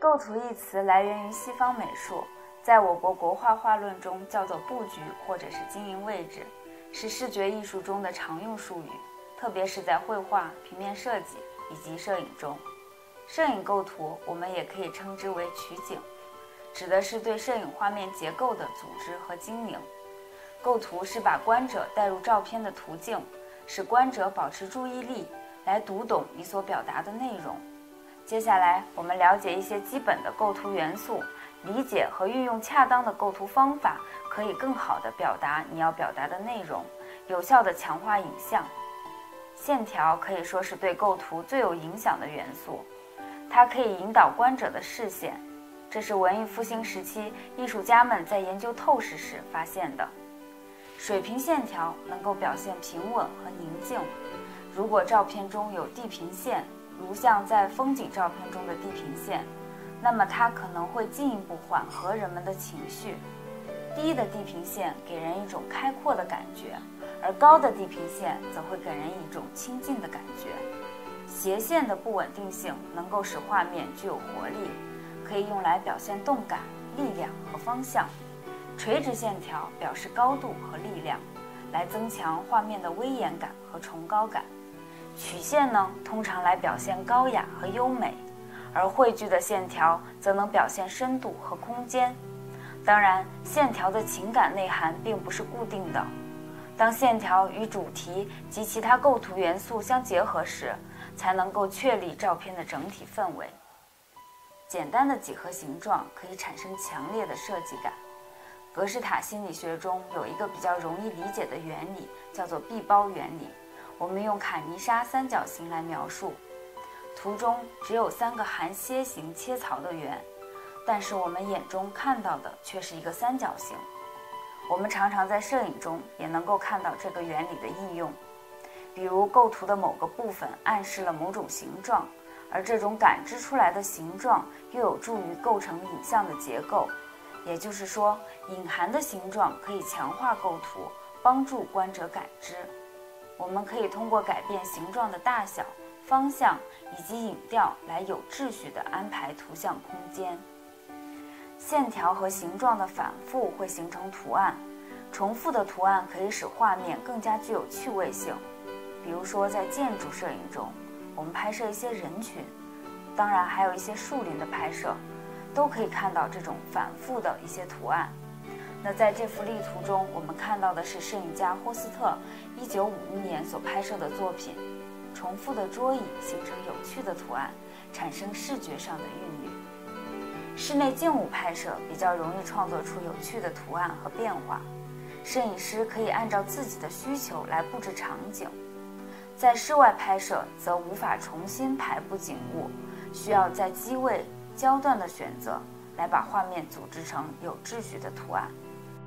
构图一词来源于西方美术，在我国国画画论中叫做布局或者是经营位置，是视觉艺术中的常用术语，特别是在绘画、平面设计以及摄影中。摄影构图我们也可以称之为取景，指的是对摄影画面结构的组织和经营。构图是把观者带入照片的途径，使观者保持注意力，来读懂你所表达的内容。接下来我们了解一些基本的构图元素，理解和运用恰当的构图方法，可以更好地表达你要表达的内容，有效地强化影像。线条可以说是对构图最有影响的元素，它可以引导观者的视线，这是文艺复兴时期艺术家们在研究透视时发现的。水平线条能够表现平稳和宁静，如果照片中有地平线，如像在风景照片中的地平线，那么它可能会进一步缓和人们的情绪。低的地平线给人一种开阔的感觉，而高的地平线则会给人一种亲近的感觉。斜线的不稳定性能够使画面具有活力，可以用来表现动感、力量和方向。垂直线条表示高度和力量，来增强画面的威严感和崇高感。曲线呢，通常来表现高雅和优美，而汇聚的线条则能表现深度和空间。当然，线条的情感内涵并不是固定的，当线条与主题及其他构图元素相结合时，才能够确立照片的整体氛围。简单的几何形状可以产生强烈的设计感。格式塔心理学中有一个比较容易理解的原理，叫做闭包原理。我们用坎尼莎三角形来描述，图中只有3个含楔形切槽的圆，但是我们眼中看到的却是一个三角形。我们常常在摄影中也能够看到这个原理的应用，比如构图的某个部分暗示了某种形状，而这种感知出来的形状又有助于构成影像的结构。也就是说，隐含的形状可以强化构图，帮助观者感知。我们可以通过改变形状的大小、方向以及影调来有秩序地安排图像空间。线条和形状的反复会形成图案，重复的图案可以使画面更加具有趣味性。比如说在建筑摄影中，我们拍摄一些人群，当然还有一些树林的拍摄，都可以看到这种反复的一些图案。那在这幅例图中，我们看到的是摄影家霍斯特1951年所拍摄的作品。重复的桌椅形成有趣的图案，产生视觉上的韵律。室内静物拍摄比较容易创作出有趣的图案和变化，摄影师可以按照自己的需求来布置场景。在室外拍摄则无法重新排布景物，需要在机位、焦段的选择来把画面组织成有秩序的图案。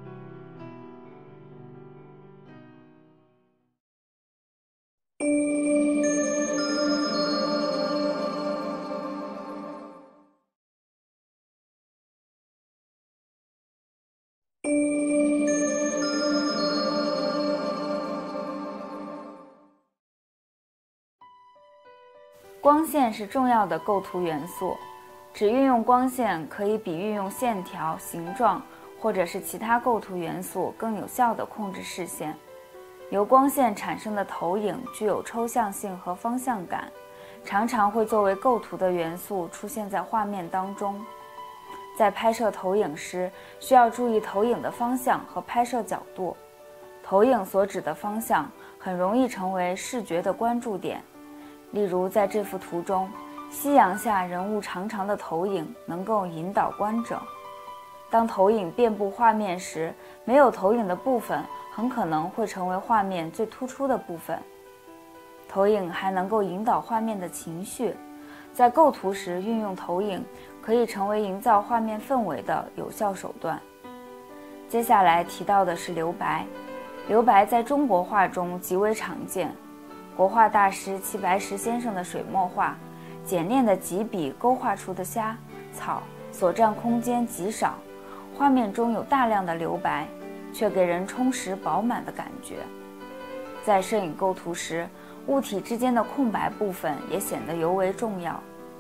光线是重要的构图元素，只运用光线可以比运用线条、形状或者是其他构图元素更有效地控制视线。由光线产生的投影具有抽象性和方向感，常常会作为构图的元素出现在画面当中。在拍摄投影时，需要注意投影的方向和拍摄角度。投影所指的方向很容易成为视觉的关注点。例如在这幅图中，夕阳下人物长长的投影能够引导观者。当投影遍布画面时，没有投影的部分很可能会成为画面最突出的部分。投影还能够引导画面的情绪，在构图时运用投影可以成为营造画面氛围的有效手段。接下来提到的是留白。留白在中国画中极为常见。国画大师齐白石先生的水墨画，简练的几笔勾画出的虾、草所占空间极少，画面中有大量的留白，却给人充实饱满的感觉。在摄影构图时，物体之间的空白部分也显得尤为重要。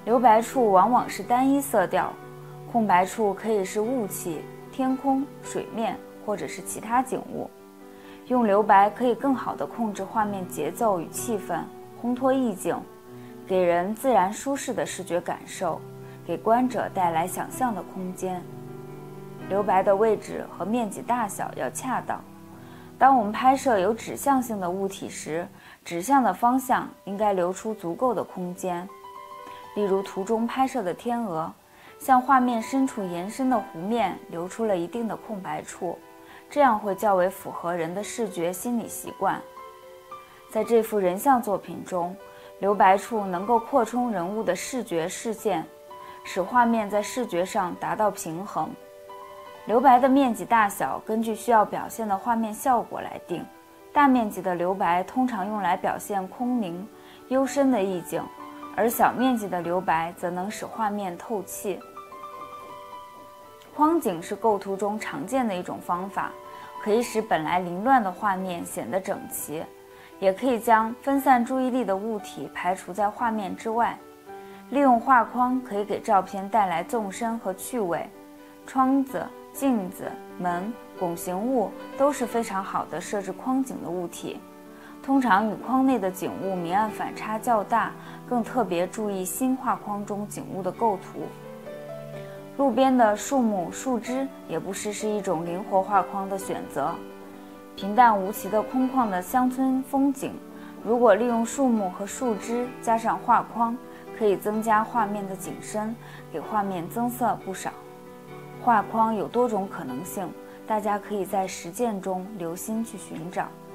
留白处往往是单一色调，空白处可以是雾气、天空、水面或者是其他景物。用留白可以更好地控制画面节奏与气氛，烘托意境，给人自然舒适的视觉感受，给观者带来想象的空间。留白的位置和面积大小要恰当。当我们拍摄有指向性的物体时，指向的方向应该留出足够的空间。例如图中拍摄的天鹅，向画面深处延伸的湖面留出了一定的空白处，这样会较为符合人的视觉心理习惯。在这幅人像作品中，留白处能够扩充人物的视觉视线，使画面在视觉上达到平衡。留白的面积大小根据需要表现的画面效果来定，大面积的留白通常用来表现空灵、幽深的意境，而小面积的留白则能使画面透气。框景是构图中常见的一种方法，可以使本来凌乱的画面显得整齐，也可以将分散注意力的物体排除在画面之外。利用画框可以给照片带来纵深和趣味。窗子、镜子、门、拱形物都是非常好的设置框景的物体，通常与框内的景物明暗反差较大，更特别注意新画框中景物的构图。路边的树木、树枝也不失是一种灵活画框的选择。平淡无奇的空旷的乡村风景，如果利用树木和树枝加上画框，可以增加画面的景深，给画面增色不少。画框有多种可能性，大家可以在实践中留心去寻找。